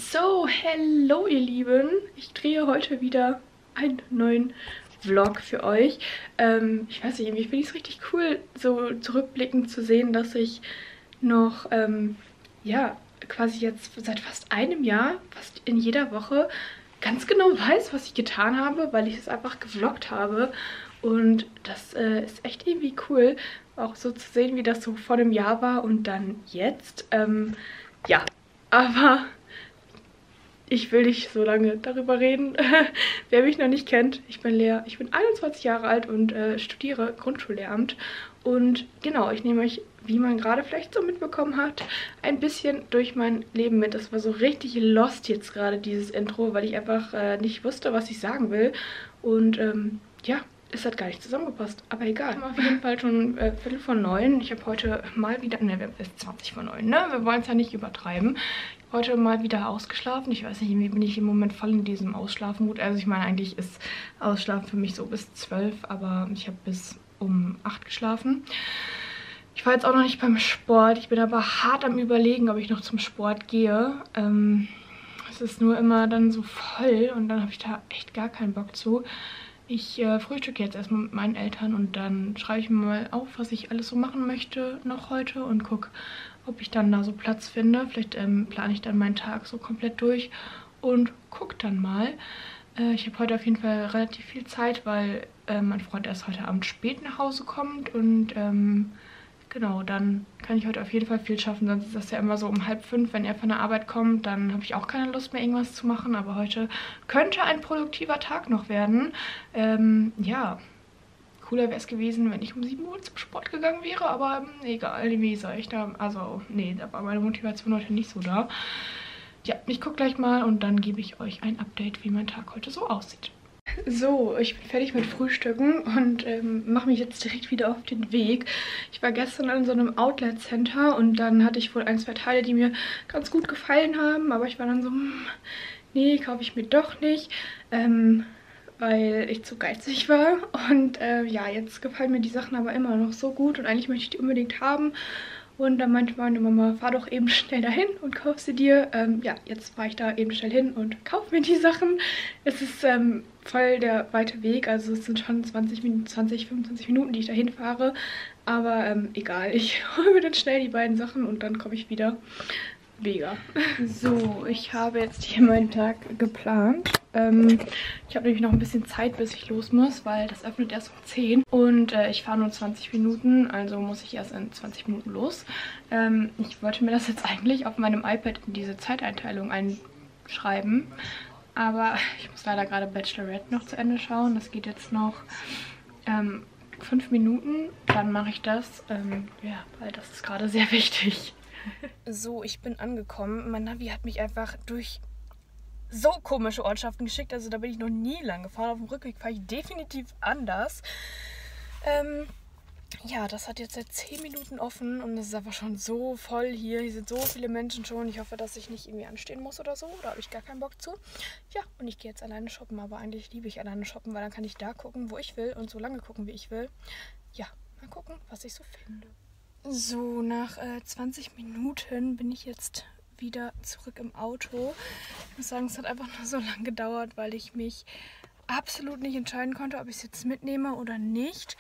So, hello ihr Lieben. Ich drehe heute wieder einen neuen Vlog für euch. Ich weiß nicht, irgendwie finde ich es richtig cool, so zurückblickend zu sehen, dass ich noch, ja, quasi jetzt seit fast einem Jahr, fast in jeder Woche, ganz genau weiß, was ich getan habe, weil ich es einfach gevloggt habe. Und das ist echt irgendwie cool, auch so zu sehen, wie das so vor einem Jahr war und dann jetzt. Ja, aber ich will nicht so lange darüber reden. Wer mich noch nicht kennt, ich bin Lea, ich bin 21 Jahre alt und studiere Grundschullehramt. Und genau, ich nehme euch, wie man gerade vielleicht so mitbekommen hat, ein bisschen durch mein Leben mit. Das war so richtig lost jetzt gerade, dieses Intro, weil ich einfach nicht wusste, was ich sagen will. Und ja, es hat gar nicht zusammengepasst, aber egal. Auf jeden Fall schon Viertel vor 9. Ich habe heute mal wieder, ne, es ist 20 vor 9, ne? Wir wollen es ja nicht übertreiben. Heute mal wieder ausgeschlafen. Ich weiß nicht, irgendwie bin ich im Moment voll in diesem Ausschlafmut. Also ich meine, eigentlich ist Ausschlafen für mich so bis 12, aber ich habe bis um 8 geschlafen. Ich war jetzt auch noch nicht beim Sport. Ich bin aber hart am Überlegen, ob ich noch zum Sport gehe. Es ist nur immer dann so voll und dann habe ich da echt gar keinen Bock zu. Ich frühstücke jetzt erstmal mit meinen Eltern und dann schreibe ich mir mal auf, was ich alles so machen möchte noch heute und gucke, ob ich dann da so Platz finde. Vielleicht plane ich dann meinen Tag so komplett durch und gucke dann mal. Ich habe heute auf jeden Fall relativ viel Zeit, weil mein Freund erst heute Abend spät nach Hause kommt und genau, dann kann ich heute auf jeden Fall viel schaffen. Sonst ist das ja immer so um 4:30, wenn er von der Arbeit kommt. Dann habe ich auch keine Lust mehr, irgendwas zu machen. Aber heute könnte ein produktiver Tag noch werden. Ja, cooler wäre es gewesen, wenn ich um 7 Uhr zum Sport gegangen wäre. Aber egal, wie soll ich da... Also, nee, da war meine Motivation heute nicht so da. Ja, ich gucke gleich mal und dann gebe ich euch ein Update, wie mein Tag heute so aussieht. So, ich bin fertig mit Frühstücken und mache mich jetzt direkt wieder auf den Weg. Ich war gestern in so einem Outlet-Center und dann hatte ich wohl ein, zwei Teile, die mir ganz gut gefallen haben. Aber ich war dann so, nee, kaufe ich mir doch nicht, weil ich zu geizig war. Und ja, jetzt gefallen mir die Sachen aber immer noch so gut und eigentlich möchte ich die unbedingt haben. Und dann meinte meine Mama, fahr doch eben schnell dahin und kauf sie dir. Ja, jetzt fahre ich da eben schnell hin und kaufe mir die Sachen. Es ist voll der weite Weg, also es sind schon 20, 25 Minuten, die ich dahin fahre. Aber egal, ich hole mir dann schnell die beiden Sachen und dann komme ich wieder. Mega. So, ich habe jetzt hier meinen Tag geplant. Ich habe nämlich noch ein bisschen Zeit, bis ich los muss, weil das öffnet erst um 10. Und ich fahre nur 20 Minuten, also muss ich erst in 20 Minuten los. Ich wollte mir das jetzt eigentlich auf meinem iPad in diese Zeiteinteilung einschreiben. Aber ich muss leider gerade Bachelorette noch zu Ende schauen. Das geht jetzt noch 5 Minuten. Dann mache ich das. Ja, weil das ist gerade sehr wichtig. So, ich bin angekommen. Mein Navi hat mich einfach durch so komische Ortschaften geschickt. Also da bin ich noch nie lang gefahren. Auf dem Rückweg fahre ich definitiv anders. Ja, das hat jetzt seit 10 Minuten offen und es ist einfach schon so voll hier. Hier sind so viele Menschen schon. Ich hoffe, dass ich nicht irgendwie anstehen muss oder so. Da habe ich gar keinen Bock zu. Ja, und ich gehe jetzt alleine shoppen. Aber eigentlich liebe ich alleine shoppen, weil dann kann ich da gucken, wo ich will und so lange gucken, wie ich will. Ja, mal gucken, was ich so finde. So, nach 20 Minuten bin ich jetzt wieder zurück im Auto. Ich muss sagen, es hat einfach nur so lange gedauert, weil ich mich absolut nicht entscheiden konnte, ob ich es jetzt mitnehme oder nicht.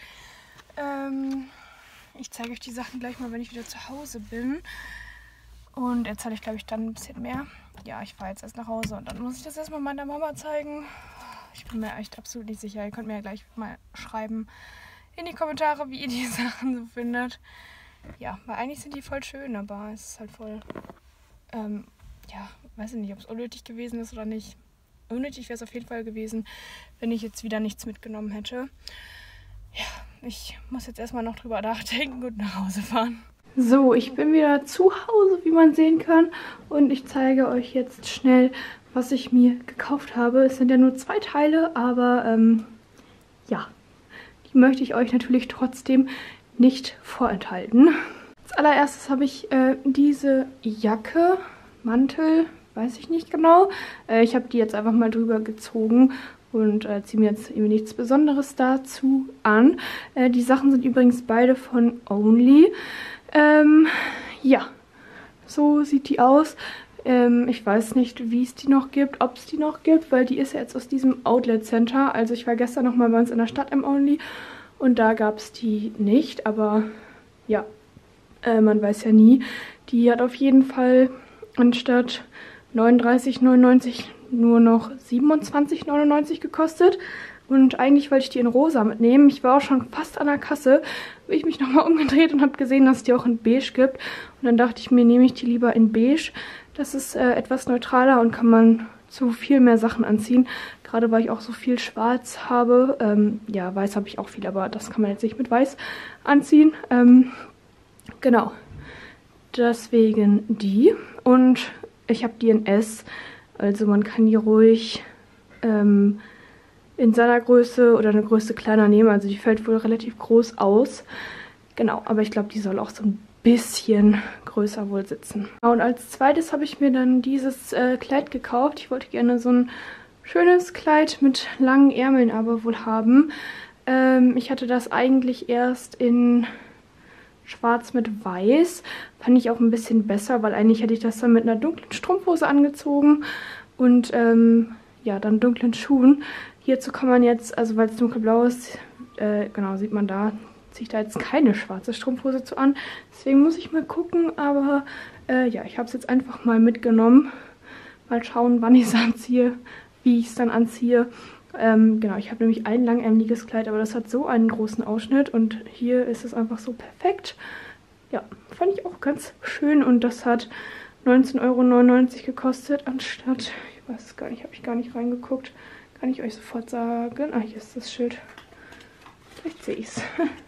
Ich zeige euch die Sachen gleich mal, wenn ich wieder zu Hause bin. Und erzähle ich, glaube ich, dann ein bisschen mehr. Ja, ich fahre jetzt erst nach Hause und dann muss ich das erstmal meiner Mama zeigen. Ich bin mir echt absolut nicht sicher. Ihr könnt mir ja gleich mal schreiben in die Kommentare, wie ihr die Sachen so findet. Ja, weil eigentlich sind die voll schön, aber es ist halt voll, ja, weiß ich nicht, ob es unnötig gewesen ist oder nicht. Unnötig wäre es auf jeden Fall gewesen, wenn ich jetzt wieder nichts mitgenommen hätte. Ja, ich muss jetzt erstmal noch drüber nachdenken und nach Hause fahren. So, ich bin wieder zu Hause, wie man sehen kann. Und ich zeige euch jetzt schnell, was ich mir gekauft habe. Es sind ja nur 2 Teile, aber ja, die möchte ich euch natürlich trotzdem nicht vorenthalten. Als allererstes habe ich diese Jacke, Mantel, weiß ich nicht genau. Ich habe die jetzt einfach mal drüber gezogen und ziehe mir jetzt irgendwie nichts Besonderes dazu an. Die Sachen sind übrigens beide von Only. Ja, so sieht die aus. Ich weiß nicht, wie es die noch gibt, ob es die noch gibt, weil die ist ja jetzt aus diesem Outlet Center. Also ich war gestern noch mal bei uns in der Stadt im Only und da gab es die nicht, aber ja, man weiß ja nie. Die hat auf jeden Fall anstatt 39,99 nur noch 27,99 gekostet. Und eigentlich wollte ich die in rosa mitnehmen. Ich war auch schon fast an der Kasse, habe ich mich nochmal umgedreht und habe gesehen, dass es die auch in beige gibt. Und dann dachte ich mir, nehme ich die lieber in beige. Das ist etwas neutraler und kann man zu viel mehr Sachen anziehen. Gerade weil ich auch so viel schwarz habe. Ja, weiß habe ich auch viel, aber das kann man jetzt nicht mit weiß anziehen. Genau. Deswegen die. Und ich habe die in S. Also man kann die ruhig in seiner Größe oder eine Größe kleiner nehmen. Also die fällt wohl relativ groß aus. Genau, aber ich glaube, die soll auch so ein bisschen größer wohl sitzen. Und als zweites habe ich mir dann dieses Kleid gekauft. Ich wollte gerne so ein schönes Kleid mit langen Ärmeln aber wohl haben. Ich hatte das eigentlich erst in schwarz mit weiß. Fand ich auch ein bisschen besser, weil eigentlich hätte ich das dann mit einer dunklen Strumpfhose angezogen und ja, dann dunklen Schuhen. Hierzu kann man jetzt, also weil es dunkelblau ist, genau, sieht man da, ziehe ich da jetzt keine schwarze Strumpfhose zu an. Deswegen muss ich mal gucken, aber ja, ich habe es jetzt einfach mal mitgenommen. Mal schauen, wann ich es anziehe, wie ich es dann anziehe. Genau, ich habe nämlich ein langärmeliges Kleid, aber das hat so einen großen Ausschnitt und hier ist es einfach so perfekt. Ja, fand ich auch ganz schön und das hat 19,99 € gekostet, anstatt, ich weiß es gar nicht, habe ich gar nicht reingeguckt, kann ich euch sofort sagen. Ah, hier ist das Schild. Vielleicht sehe ich es.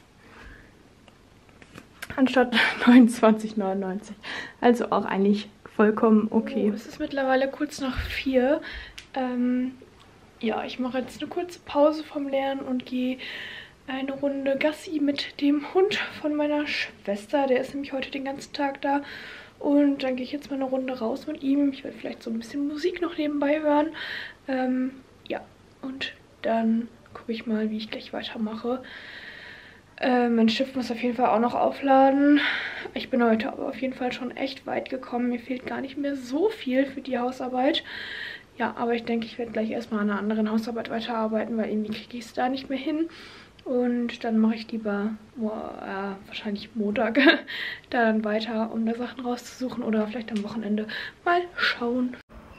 Anstatt 29,99 €. Also auch eigentlich vollkommen okay. Oh, es ist mittlerweile kurz nach 4. Ja, ich mache jetzt eine kurze Pause vom Lernen und gehe eine Runde Gassi mit dem Hund von meiner Schwester. Der ist nämlich heute den ganzen Tag da. Und dann gehe ich jetzt mal eine Runde raus mit ihm. Ich werde vielleicht so ein bisschen Musik noch nebenbei hören. Ja, und dann gucke ich mal, wie ich gleich weitermache. Mein Stift muss auf jeden Fall auch noch aufladen. Ich bin heute aber auf jeden Fall schon echt weit gekommen. Mir fehlt gar nicht mehr so viel für die Hausarbeit. Ja, aber ich denke, ich werde gleich erstmal an einer anderen Hausarbeit weiterarbeiten, weil irgendwie kriege ich es da nicht mehr hin. Und dann mache ich lieber wahrscheinlich Montag da dann weiter, um da Sachen rauszusuchen oder vielleicht am Wochenende. Mal schauen.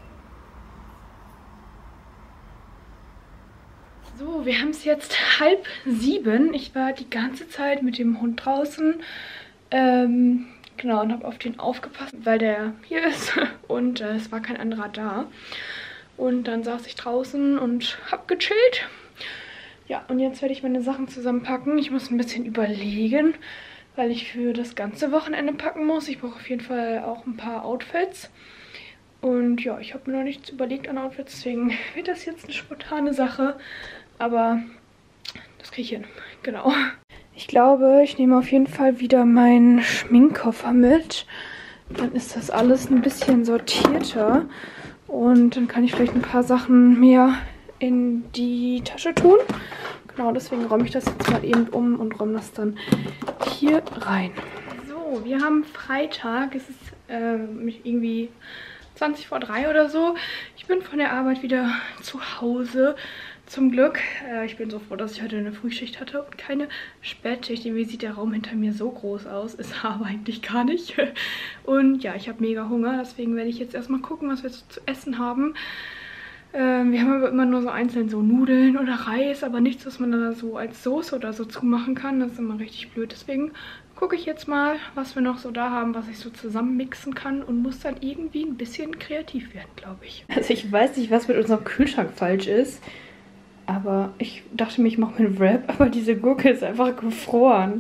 So, wir haben es jetzt 6:30. Ich war die ganze Zeit mit dem Hund draußen. Genau, und habe auf den aufgepasst, weil der hier ist und es war kein anderer da. Und dann saß ich draußen und habe gechillt. Ja, und jetzt werde ich meine Sachen zusammenpacken. Ich muss ein bisschen überlegen, weil ich für das ganze Wochenende packen muss. Ich brauche auf jeden Fall auch ein paar Outfits. Und ja, ich habe mir noch nichts überlegt an Outfits, deswegen wird das jetzt eine spontane Sache. Aber das kriege ich hin, genau. Ich glaube, ich nehme auf jeden Fall wieder meinen Schminkkoffer mit. Dann ist das alles ein bisschen sortierter. Und dann kann ich vielleicht ein paar Sachen mehr in die Tasche tun. Genau, deswegen räume ich das jetzt mal eben um und räume das dann hier rein. So, wir haben Freitag. Es ist irgendwie 2:20 oder so. Ich bin von der Arbeit wieder zu Hause. Zum Glück. Ich bin so froh, dass ich heute eine Frühschicht hatte und keine Spätschicht. Irgendwie sieht der Raum hinter mir so groß aus. Ist aber eigentlich gar nicht. Und ja, ich habe mega Hunger. Deswegen werde ich jetzt erstmal gucken, was wir so zu essen haben. Wir haben aber immer nur so einzeln so Nudeln oder Reis, aber nichts, was man da so als Soße oder so zumachen kann. Das ist immer richtig blöd. Deswegen gucke ich jetzt mal, was wir noch so da haben, was ich so zusammenmixen kann und muss dann irgendwie ein bisschen kreativ werden, glaube ich. Also ich weiß nicht, was mit unserem Kühlschrank falsch ist. Aber ich dachte mir, ich mache mir einen Wrap, aber diese Gurke ist einfach gefroren.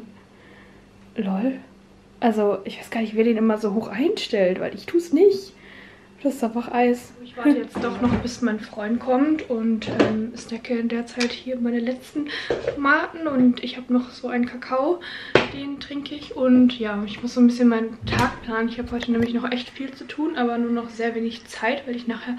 Lol. Also, ich weiß gar nicht, wer den immer so hoch einstellt, weil ich tue es nicht. Das ist einfach Eis. Ich warte jetzt doch noch, bis mein Freund kommt und snacke in der Zeit hier meine letzten Tomaten. Und ich habe noch so einen Kakao, den trinke ich. Und ja, ich muss so ein bisschen meinen Tag planen. Ich habe heute nämlich noch echt viel zu tun, aber nur noch sehr wenig Zeit, weil ich nachher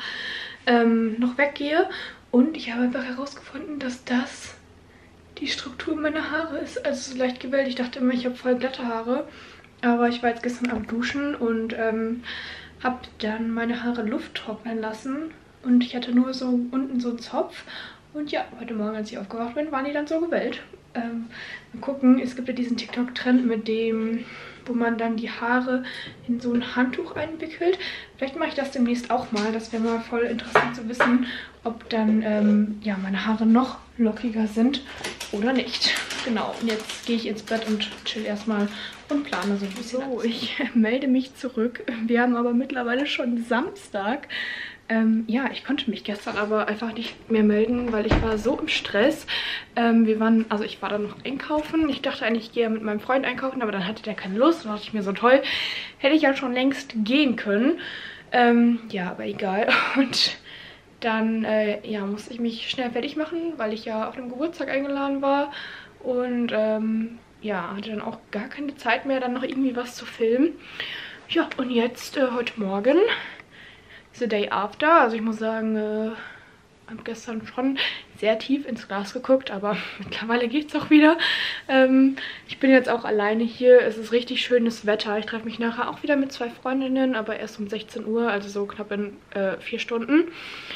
noch weggehe. Und ich habe einfach herausgefunden, dass das die Struktur meiner Haare ist. Also so leicht gewellt. Ich dachte immer, ich habe voll glatte Haare. Aber ich war jetzt gestern am Duschen und Habe dann meine Haare Luft trocknen lassen und ich hatte nur so unten so einen Zopf. Und ja, heute Morgen, als ich aufgewacht bin, waren die dann so gewellt. Mal gucken, es gibt ja diesen TikTok-Trend mit dem, wo man dann die Haare in so ein Handtuch einwickelt. Vielleicht mache ich das demnächst auch mal. Das wäre mal voll interessant zu wissen, ob dann ja, meine Haare noch lockiger sind oder nicht. Genau, und jetzt gehe ich ins Bett und chill erstmal und plane so ein bisschen. So, ich melde mich zurück. Wir haben aber mittlerweile schon Samstag. Ja, ich konnte mich gestern aber einfach nicht mehr melden, weil ich war so im Stress. Also ich war dann noch einkaufen. Ich dachte eigentlich, ich gehe ja mit meinem Freund einkaufen, aber dann hatte der keine Lust. Da dachte ich mir so, toll, hätte ich ja schon längst gehen können. Ja, aber egal. Und dann ja, musste ich mich schnell fertig machen, weil ich ja auf dem Geburtstag eingeladen war. Und ja, hatte dann auch gar keine Zeit mehr, dann noch irgendwie was zu filmen. Ja, und jetzt heute Morgen, the day after. Also ich muss sagen, habe gestern schon sehr tief ins Glas geguckt, aber mittlerweile geht es auch wieder. Ich bin jetzt auch alleine hier. Es ist richtig schönes Wetter. Ich treffe mich nachher auch wieder mit 2 Freundinnen, aber erst um 16 Uhr, also so knapp in 4 Stunden.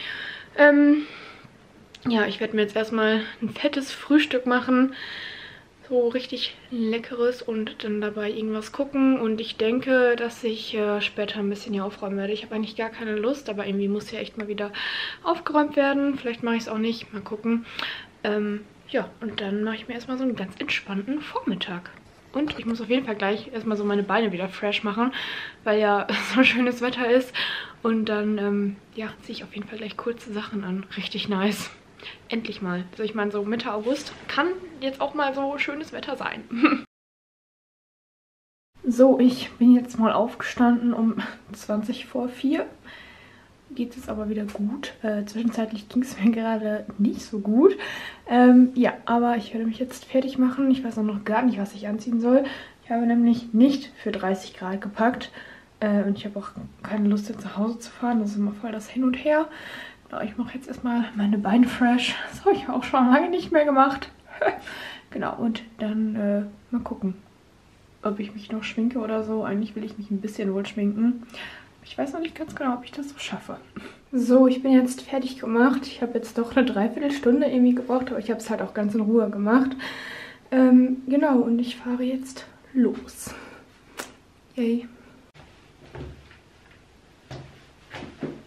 Ja, ich werde mir jetzt erstmal ein fettes Frühstück machen. So richtig leckeres und dann dabei irgendwas gucken. Und ich denke, dass ich später ein bisschen hier aufräumen werde. Ich habe eigentlich gar keine Lust, aber irgendwie muss ja echt mal wieder aufgeräumt werden. Vielleicht mache ich es auch nicht. Mal gucken. Ja, und dann mache ich mir erstmal so einen ganz entspannten Vormittag. Und ich muss auf jeden Fall gleich erstmal so meine Beine wieder fresh machen, weil ja so schönes Wetter ist. Und dann, ja, ziehe ich auf jeden Fall gleich kurze Sachen an. Richtig nice. Endlich mal. Also ich meine, so Mitte August kann jetzt auch mal so schönes Wetter sein. So, ich bin jetzt mal aufgestanden um 20 vor 4. Geht es aber wieder gut. Zwischenzeitlich ging es mir gerade nicht so gut. Ja, aber ich werde mich jetzt fertig machen. Ich weiß auch noch gar nicht, was ich anziehen soll. Ich habe nämlich nicht für 30 Grad gepackt. Und ich habe auch keine Lust, jetzt nach Hause zu fahren. Das ist immer voll das Hin und Her. Ich mache jetzt erstmal meine Beine fresh. Das habe ich auch schon lange nicht mehr gemacht. Genau, und dann mal gucken, ob ich mich noch schminke oder so. Eigentlich will ich mich ein bisschen wohl schminken. Ich weiß noch nicht ganz genau, ob ich das so schaffe. So, ich bin jetzt fertig gemacht. Ich habe jetzt doch eine Dreiviertelstunde irgendwie gebraucht, aber ich habe es halt auch ganz in Ruhe gemacht. Genau, und ich fahre jetzt los. Yay.